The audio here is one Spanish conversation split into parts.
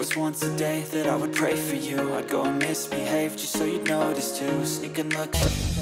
was once a day that I would pray for you. I'd go and misbehave just so you'd notice too. Sneak and look.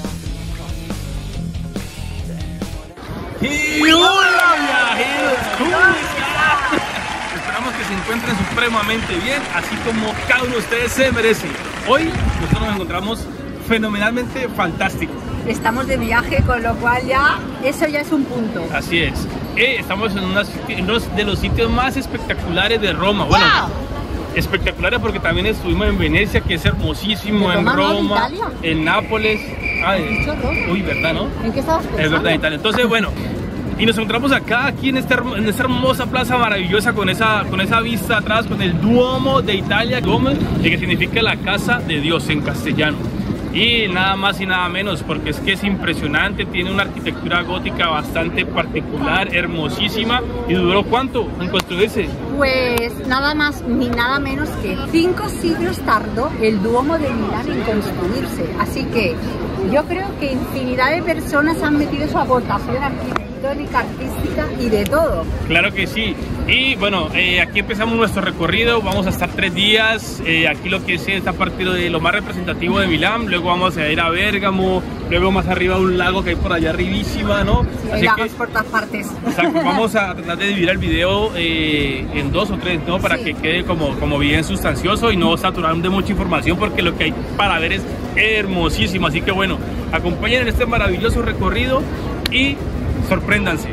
¡Y hola, viajeros! ¿Cómo están? Esperamos que se encuentren supremamente bien, así como cada uno de ustedes se merece. Hoy nosotros nos encontramos fenomenalmente fantásticos. Estamos de viaje, con lo cual eso ya es un punto. Así es. Estamos en uno de los sitios más espectaculares de Roma. Bueno, espectaculares porque también estuvimos en Venecia, que es hermosísimo, en Roma, en Nápoles. Uy, ¿verdad, no? ¿En qué estabas pensando? Es verdad, en Italia. Entonces, bueno, y nos encontramos acá, aquí en esta hermosa plaza maravillosa, con esa vista atrás, con el Duomo de Italia, Duomo, que significa la casa de Dios en castellano. Y nada más y nada menos, porque es que es impresionante, tiene una arquitectura gótica bastante particular, hermosísima. ¿Y duró cuánto en construirse? Pues nada más ni nada menos que 5 siglos tardó el Duomo de Milán en construirse. Así que yo creo que infinidad de personas han metido su aportación arquitectónica, artística y de todo. Claro que sí. Y bueno, aquí empezamos nuestro recorrido. Vamos a estar 3 días. Aquí lo que es esta parte de lo más representativo de Milán. Luego vamos a ir a Bérgamo. Luego más arriba un lago que hay por allá arribísima, ¿no? Sí, hay lagos por todas partes. Exacto. Vamos a tratar de dividir el video en 2 o 3, ¿no? Para que quede como bien sustancioso y no saturar de mucha información, porque lo que hay para ver es hermosísimo. Así que bueno, acompañen en este maravilloso recorrido y sorpréndanse.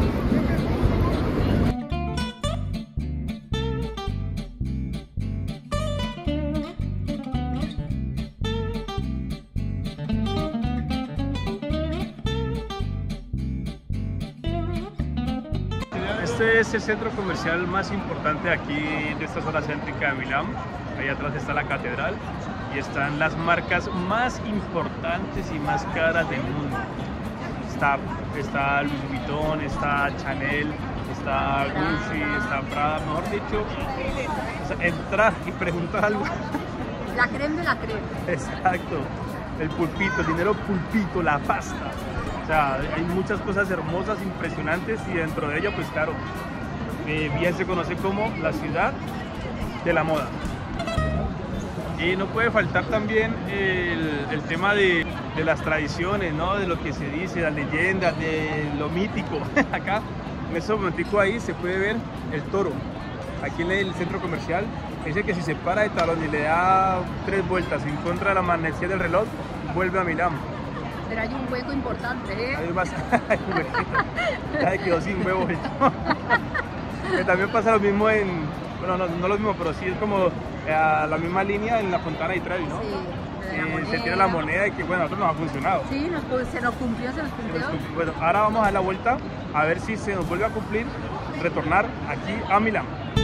Este es el centro comercial más importante aquí de esta zona céntrica de Milán. Ahí atrás está la catedral y están las marcas más importantes y más caras del mundo. Está Louis Vuitton, está Chanel, está Gucci, está Prada, mejor dicho, entrar y preguntar algo. La creme de la creme. Exacto, el pulpito, el dinero pulpito, la pasta. O sea, hay muchas cosas hermosas, impresionantes, y dentro de ello, pues claro, bien se conoce como la ciudad de la moda. Y no puede faltar también el tema de las tradiciones, ¿no? De lo que se dice, las leyendas, de lo mítico. Acá, en ese momentico ahí, se puede ver el toro. Aquí en el centro comercial, dice que si se para de talón y le da 3 vueltas en contra de la manecilla del reloj, vuelve a Milán. Pero hay un hueco importante, ¿eh? Hay más. Ya quedó sin huevo. Que también pasa lo mismo bueno, no lo mismo, pero sí es como la misma línea en la Fontana di Trevi, ¿no? Sí, se tira la moneda y que bueno, a nosotros nos ha funcionado. Sí, se nos cumplió. Bueno, ahora vamos a dar la vuelta a ver si se nos vuelve a cumplir retornar aquí a Milán.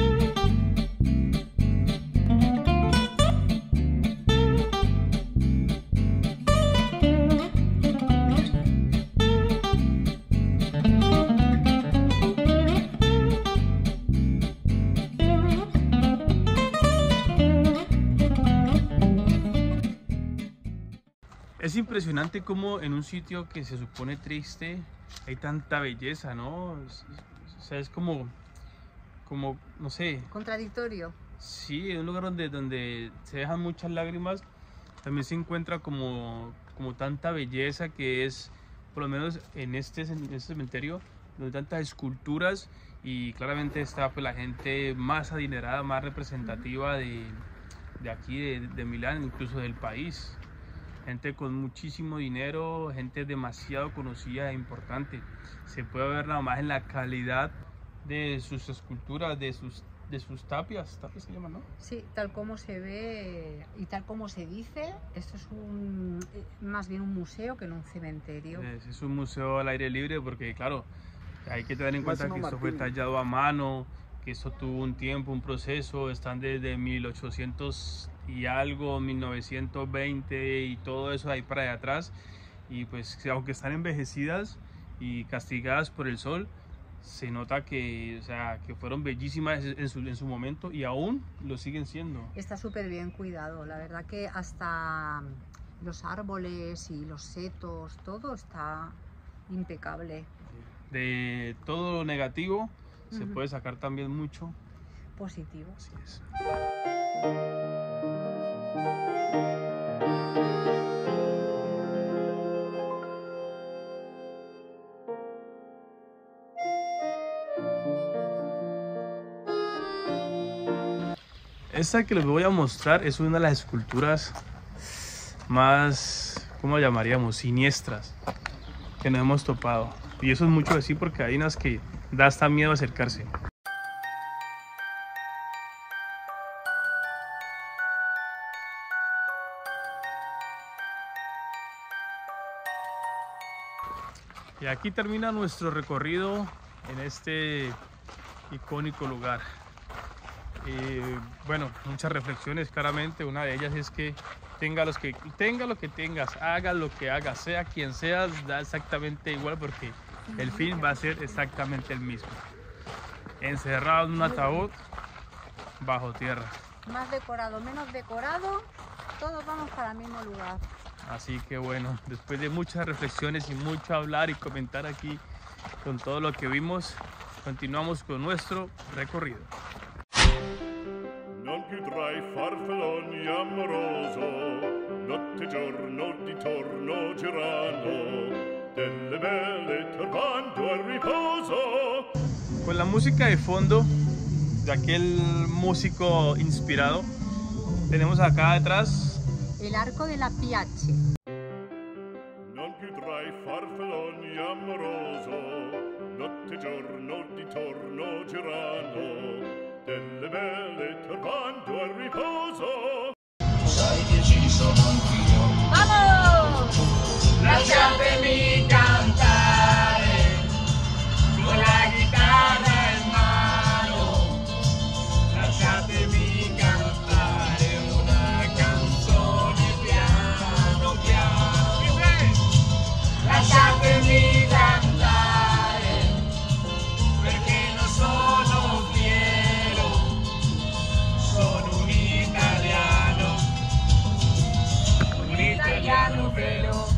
Es impresionante cómo en un sitio que se supone triste hay tanta belleza, ¿no? O sea, es como, no sé. Contradictorio. Sí, en un lugar donde se dejan muchas lágrimas, también se encuentra como tanta belleza, que es, por lo menos en este cementerio, donde tantas esculturas, y claramente está pues la gente más adinerada, más representativa de aquí, de Milán, incluso del país. Gente con muchísimo dinero, gente demasiado conocida e importante. Se puede ver nada más en la calidad de sus esculturas, de sus tapias se llaman, ¿no? Sí, tal como se ve y tal como se dice, esto es más bien un museo que no un cementerio. Es un museo al aire libre, porque claro, hay que tener en cuenta que esto fue tallado a mano, que eso tuvo un tiempo, un proceso. Están desde 1800 y algo, 1920 y todo eso ahí para allá atrás, y pues aunque están envejecidas y castigadas por el sol, se nota que, o sea, que fueron bellísimas en su momento y aún lo siguen siendo. Está súper bien cuidado, la verdad que hasta los árboles y los setos, todo está impecable. De todo lo negativo se puede sacar también mucho positivo. Así es. Esta que les voy a mostrar es una de las esculturas más, ¿cómo llamaríamos? Siniestras que nos hemos topado. Y eso es mucho decir porque hay unas que da hasta miedo acercarse. Y aquí termina nuestro recorrido en este icónico lugar. Bueno, muchas reflexiones claramente. Una de ellas es que tenga lo que tengas, hagas lo que hagas, sea quien seas, da exactamente igual porque el fin va a ser exactamente el mismo. Encerrado en un ataúd bajo tierra. Más decorado, menos decorado, todos vamos para el mismo lugar. Así que bueno, después de muchas reflexiones y mucho hablar y comentar aquí con todo lo que vimos, continuamos con nuestro recorrido. Non più tra i farfalloni amoroso, notte e giorno di torno girando, delle belle turbando al riposo. Con la música de fondo de aquel músico inspirado, tenemos acá detrás El arco de la Piace. Non più tra i farfalloni amoroso, notte e giorno di torno girando, delle belle turbando al riposo. Sai che ci sono anch'io. ¡Vamos! Lasciatemi cantare con la chitarra in mano. Lasciatemi cantare una canzone piano piano. Lasciatemi cantare perché non sono fiero, sono un italiano vero.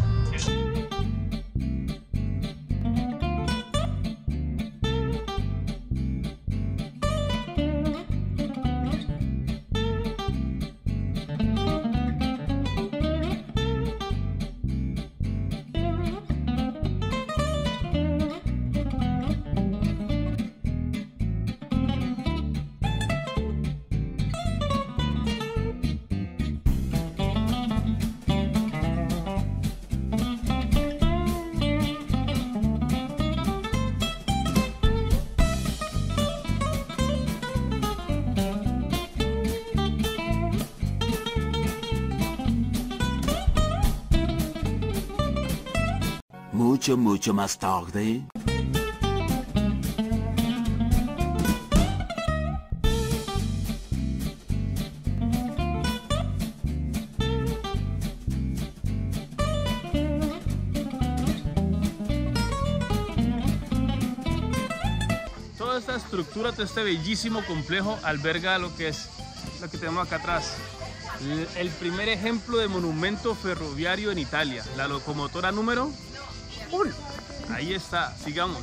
Mucho más tarde. toda esta estructura, todo este bellísimo complejo alberga lo que tenemos acá atrás. El primer ejemplo de monumento ferroviario en Italia, la locomotora número 1. Ahí está, sigamos.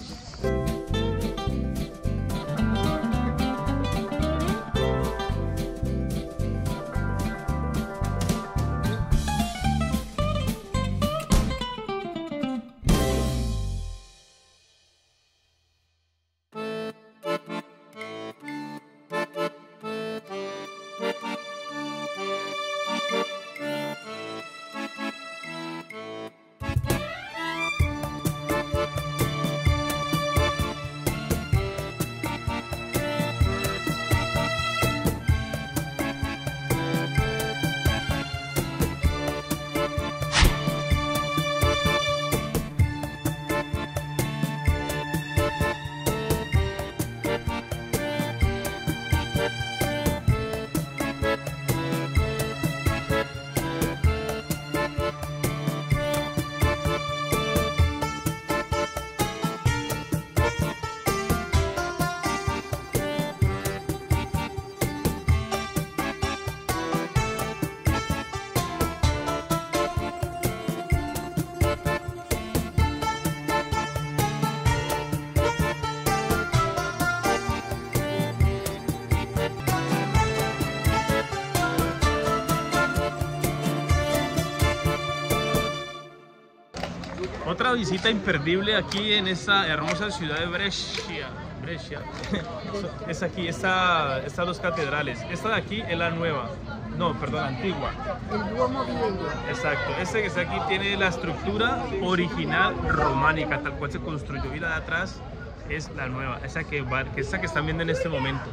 Otra visita imperdible aquí en esta hermosa ciudad de Brescia. Es aquí, estas dos catedrales. Esta de aquí es la nueva. No, perdón, la antigua. El Duomo Viejo. Exacto. Este que está aquí tiene la estructura original románica, tal cual se construyó. Y la de atrás es la nueva, esa que están viendo en este momento.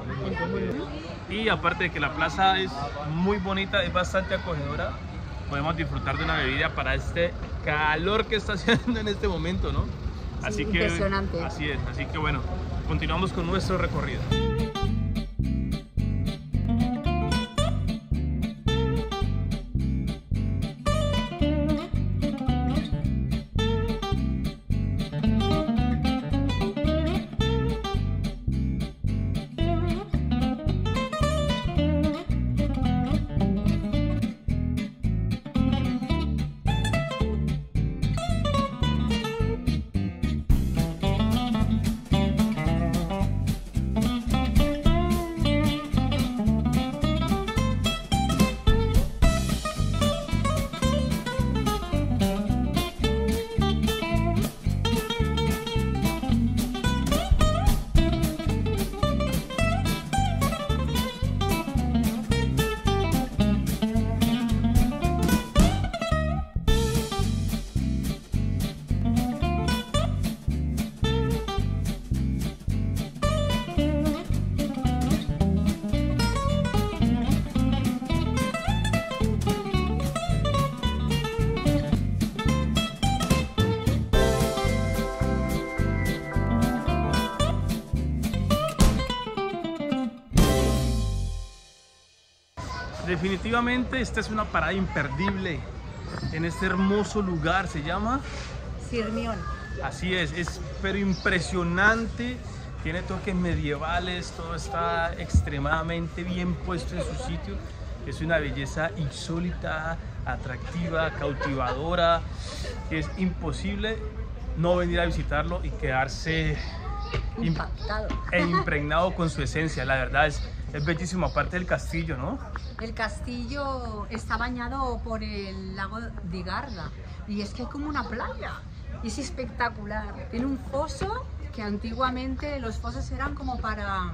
Y aparte de que la plaza es muy bonita, es bastante acogedora, podemos disfrutar de una bebida para este calor que está haciendo en este momento, ¿no? Así Sí, que impresionante. así es, así que bueno, continuamos con nuestro recorrido. Definitivamente esta es una parada imperdible en este hermoso lugar, se llama Sirmión. Así es pero impresionante, tiene toques medievales, todo está extremadamente bien puesto en su sitio, es una belleza insólita, atractiva, cautivadora, que es imposible no venir a visitarlo y quedarse Impactado. impregnado con su esencia. La verdad es bellísimo, aparte del castillo, ¿no? El castillo está bañado por el lago de Garda y es que es como una playa. Es espectacular. Tiene un foso que antiguamente los fosos eran como para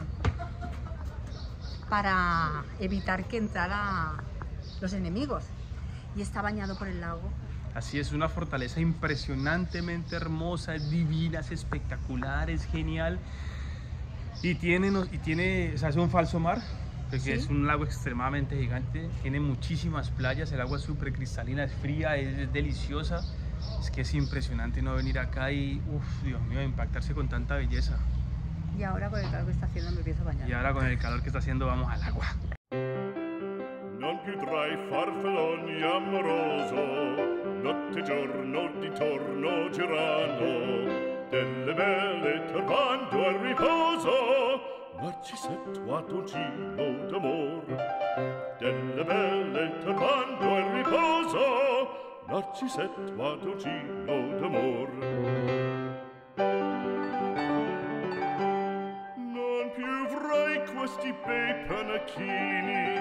evitar que entraran los enemigos y está bañado por el lago. Así es, una fortaleza impresionantemente hermosa, es divina, es espectacular, es genial. Y tiene, o sea, es un falso mar, porque ¿Sí? es un lago extremadamente gigante, tiene muchísimas playas, el agua es súper cristalina, es fría, es deliciosa. Es que es impresionante no venir acá y, Dios mío, impactarse con tanta belleza. Y ahora con el calor que está haciendo me empiezo a bañar. Y ahora con el calor que está haciendo vamos al agua. Non più tra i farfalloni amoroso, notte e giorno di torno girando, delle belle turbando al riposo, Narcisetto a Tocino d'amor. Delle belle turbando al riposo, Narcisetto a Tocino d'amor. Non più avrai questi bei panacchini,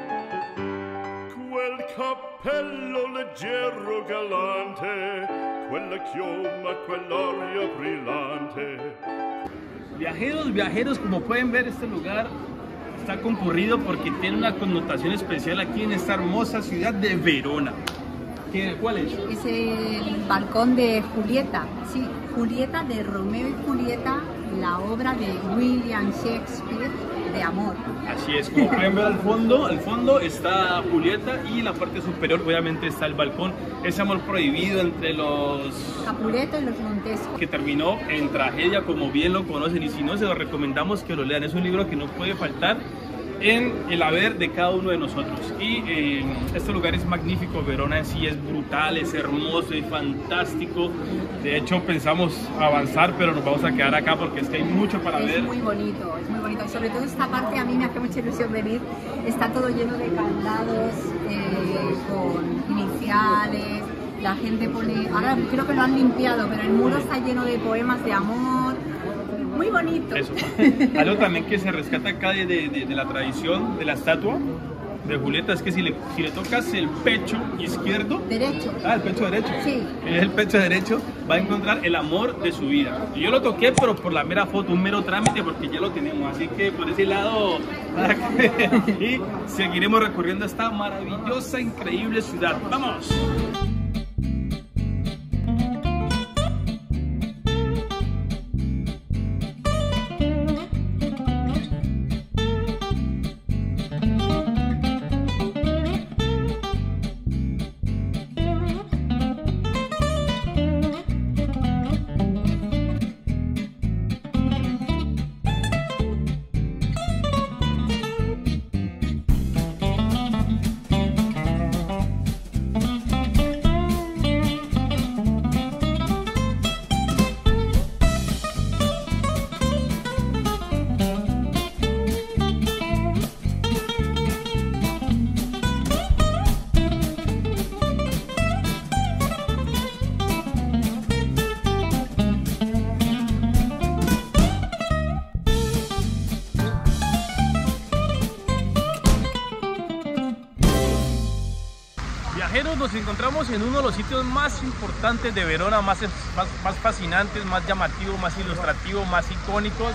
quel cappello leggero galante, quella chioma, quell'aria brillante. Viajeros, como pueden ver, este lugar está concurrido porque tiene una connotación especial aquí en esta hermosa ciudad de Verona. ¿Cuál es? Es el balcón de Julieta, sí, Julieta de Romeo y Julieta, la obra de William Shakespeare de amor. Así es, como pueden ver al fondo está Julieta y en la parte superior obviamente está el balcón, ese amor prohibido entre los Capuleto y los Montesco. que terminó en tragedia, como bien lo conocen, y si no, se lo recomendamos que lo lean. Es un libro que no puede faltar en el haber de cada uno de nosotros. Y este lugar es magnífico, Verona en sí es brutal, es hermoso, es fantástico. De hecho pensamos avanzar, pero nos vamos a quedar acá porque es que hay mucho para ver. Es muy bonito, y sobre todo esta parte a mí me hace mucha ilusión venir. Está todo lleno de candados con iniciales, la gente pone, ahora creo que lo han limpiado, pero el muro está lleno de poemas de amor. Muy bonito. Eso. Algo también que se rescata acá de la tradición de la estatua de Julieta es que si le tocas el pecho izquierdo, Derecho. el pecho derecho, Sí. el pecho derecho, va a encontrar el amor de su vida. Y yo lo toqué, pero por la mera foto, un mero trámite, porque ya lo tenemos, así que por ese lado, y seguiremos recorriendo esta maravillosa, increíble ciudad. ¡Vamos! Viajeros, nos encontramos en uno de los sitios más importantes de Verona, más fascinantes, más llamativos, más ilustrativos, más icónicos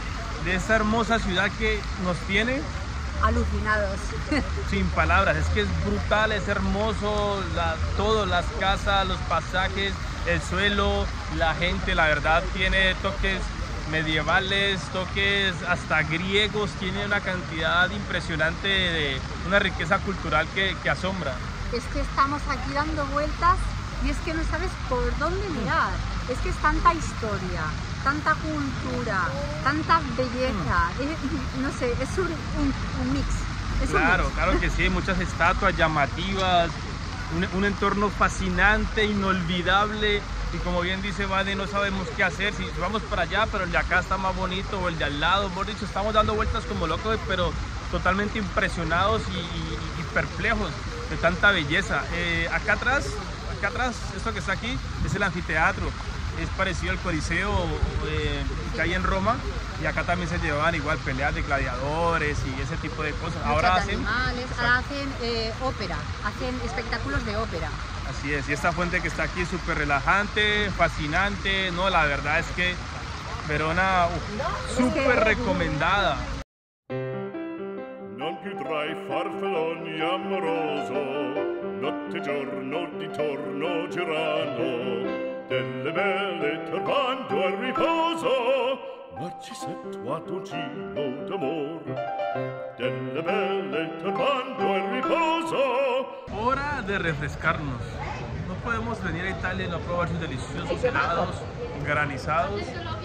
de esta hermosa ciudad que nos tiene Alucinados. sin palabras. Es que es brutal, es hermoso, todo, las casas, los pasajes, el suelo, la gente, la verdad tiene toques medievales, toques hasta griegos, tiene una cantidad impresionante de una riqueza cultural que asombra. Es que estamos aquí dando vueltas y es que no sabes por dónde mirar. Es que es tanta historia, tanta cultura, tanta belleza. No sé, es un mix. Es Claro, un mix. claro que sí, muchas estatuas llamativas, un entorno fascinante, inolvidable. Y como bien dice Vane, no sabemos qué hacer, si vamos para allá, pero el de acá está más bonito, o el de al lado, por dicho, estamos dando vueltas como locos, pero totalmente impresionados y perplejos de tanta belleza. Acá atrás, esto que está aquí, es el anfiteatro, es parecido al Coliseo que hay en Roma, y acá también se llevaban igual peleas de gladiadores y ese tipo de cosas. Ahora Muchos hacen, animales, ahora hacen ópera, hacen espectáculos de ópera. así es, y esta fuente que está aquí es súper relajante, fascinante, no, la verdad es que Verona, súper recomendada. Non più tra i farfalloni amoroso, notte e giorno di torno girano, delle belle turbando al riposo, Narcisetto a dolcino d'amor, delle belle turbando al riposo. Hora de refrescarnos. No podemos venir a Italia y no probar sus deliciosos helados granizados.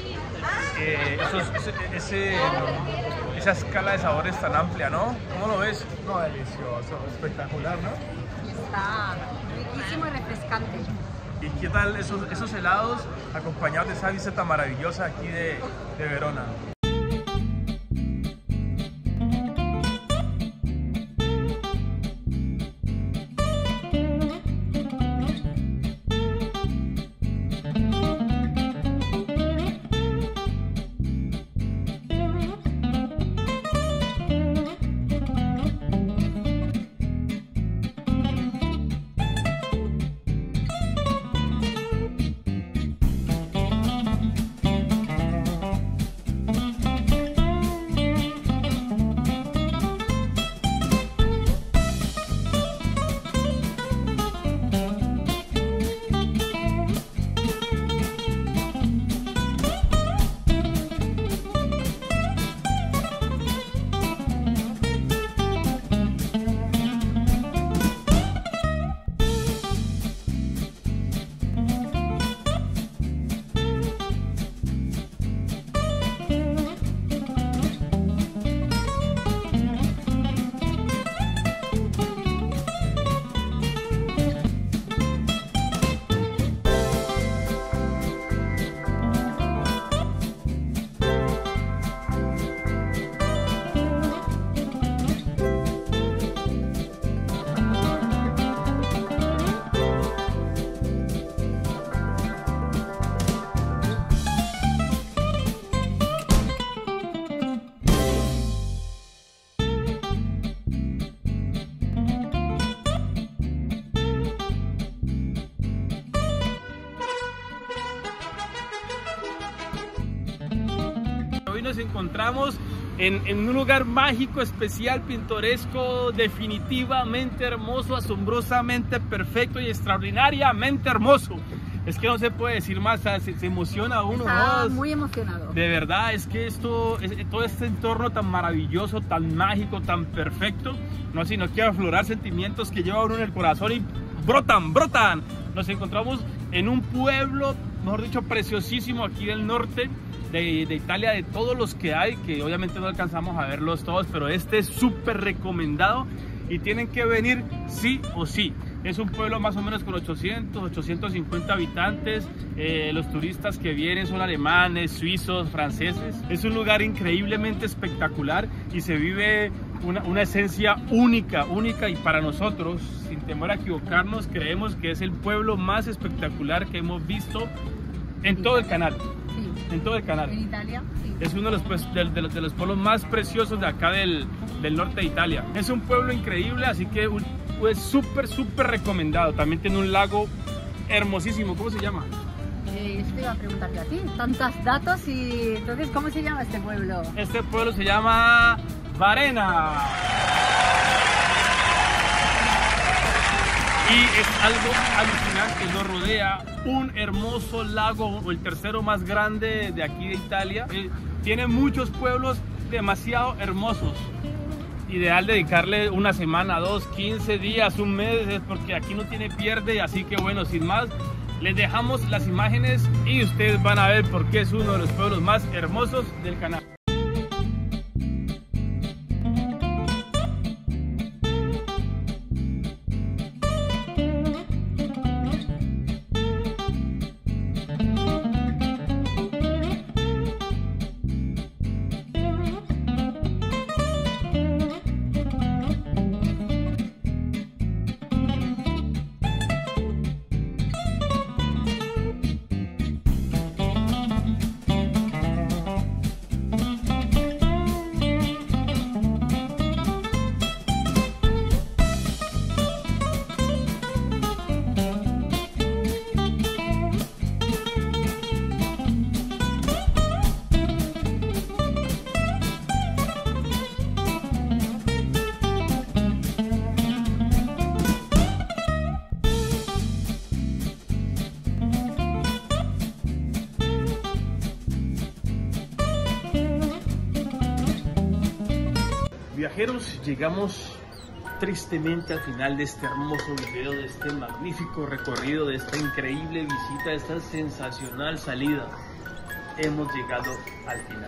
Esa escala de sabores tan amplia, ¿no? ¿Cómo lo ves? No, delicioso, espectacular, ¿no? Está riquísimo y refrescante. ¿Y qué tal esos helados acompañados de esa vista tan maravillosa aquí de Verona? nos encontramos en un lugar mágico, especial, pintoresco, definitivamente hermoso, asombrosamente perfecto y extraordinariamente hermoso. Es que no se puede decir más, se emociona uno. Está ¿no? muy emocionado. De verdad, es que todo este entorno tan maravilloso, tan mágico, tan perfecto, no, sino que aflorar sentimientos que lleva uno en el corazón y brotan. Nos encontramos en un pueblo, mejor dicho, preciosísimo aquí del norte de Italia, de todos los que hay, que obviamente no alcanzamos a verlos todos, pero este es súper recomendado y tienen que venir sí o sí. Es un pueblo más o menos con 850 habitantes. Los turistas que vienen son alemanes, suizos, franceses. Es un lugar increíblemente espectacular y se vive una esencia única y para nosotros, sin temor a equivocarnos, creemos que es el pueblo más espectacular que hemos visto en todo el canal. Sí. En todo el canal. En Italia, sí. Es uno de los pueblos más preciosos de acá del norte de Italia. Es un pueblo increíble, así que pues súper recomendado. También tiene un lago hermosísimo. ¿Cómo se llama? Esto iba a preguntarte a ti. Tantos datos y entonces, ¿cómo se llama este pueblo? Este pueblo se llama Varena. Y es algo alucinante, nos rodea un hermoso lago, el tercero más grande de aquí de Italia. Tiene muchos pueblos demasiado hermosos. Ideal dedicarle una semana, 2, 15 días, un mes, porque aquí no tiene pierde. Así que bueno, sin más, les dejamos las imágenes y ustedes van a ver por qué es uno de los pueblos más hermosos del canal. Viajeros, llegamos tristemente al final de este hermoso video, de este magnífico recorrido, de esta increíble visita, de esta sensacional salida. Hemos llegado al final.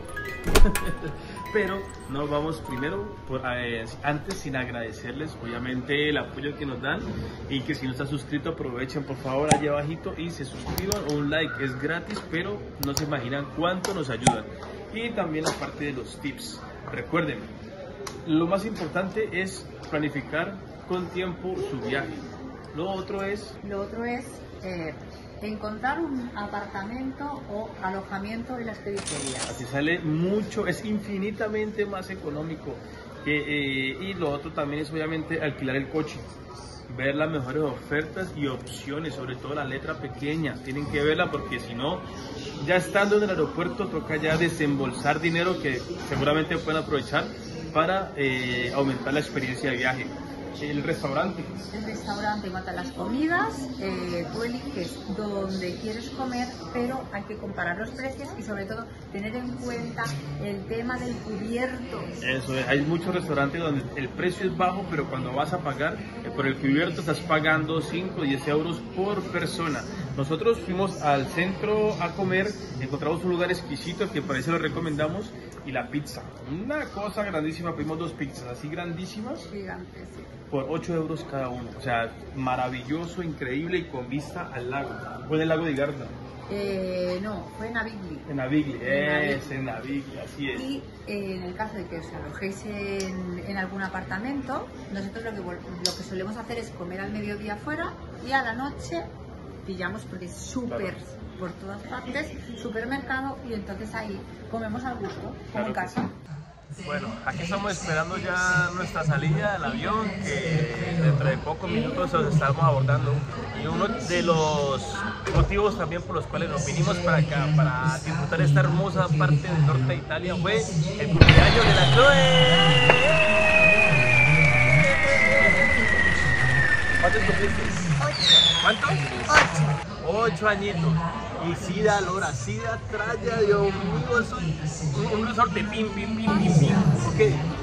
Pero no vamos primero, antes sin agradecerles obviamente el apoyo que nos dan, y que si no están suscritos aprovechen por favor allá abajito y se suscriban, o un like, es gratis, pero no se imaginan cuánto nos ayudan. Y también la parte de los tips, recuerden, lo más importante es planificar con tiempo su viaje. Lo otro es encontrar un apartamento o alojamiento en las periferias. Así sale mucho, es infinitamente más económico. Y lo otro también es obviamente alquilar el coche, ver las mejores ofertas y opciones, sobre todo la letra pequeña. Tienen que verla porque si no, ya estando en el aeropuerto toca ya desembolsar dinero que seguramente pueden aprovechar para aumentar la experiencia de viaje. El restaurante. El restaurante, en cuanto a las comidas, tú eliges donde quieres comer, pero hay que comparar los precios y sobre todo tener en cuenta el tema del cubierto. Eso es, hay muchos restaurantes donde el precio es bajo, pero cuando vas a pagar por el cubierto estás pagando 5 o 10 euros por persona. Nosotros fuimos al centro a comer, encontramos un lugar exquisito que por eso lo recomendamos, y la pizza, una cosa grandísima, pedimos 2 pizzas así grandísimas. Gigantes, sí. Por 8 euros cada uno, o sea, maravilloso, increíble y con vista al lago. ¿Fue en el lago de Garda? No, fue en Navigli. En Navigli, en Navigli, así es. Y en el caso de que os alojéis en algún apartamento, nosotros lo que solemos hacer es comer al mediodía fuera y a la noche pillamos, porque es súper, por todas partes, supermercado, y entonces ahí comemos al gusto, como en casa. Bueno, aquí estamos esperando ya nuestra salida del avión, que dentro de pocos minutos nos estamos abordando. Y uno de los motivos también por los cuales nos vinimos para acá, para disfrutar esta hermosa parte del norte de Italia, fue el cumpleaños de la Chloe. ¿Cuántos cumpliste? 8. ¿Cuántos? 8 añitos. Y sí da lora, sí da tralla, Dios mío, eso es un resorte, pim, pim, pim, pim, pim. Ok.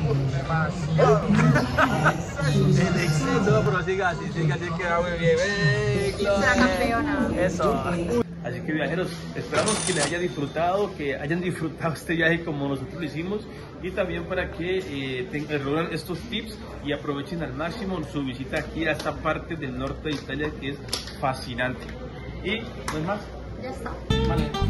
El exceso, pero siga así que va muy bien. La campeona. Eso. Así que viajeros, esperamos que les haya disfrutado, que hayan disfrutado este viaje como nosotros lo hicimos, y también para que reúnan estos tips y aprovechen al máximo su visita aquí a esta parte del norte de Italia que es fascinante. Y no es más. Ya está. Vale.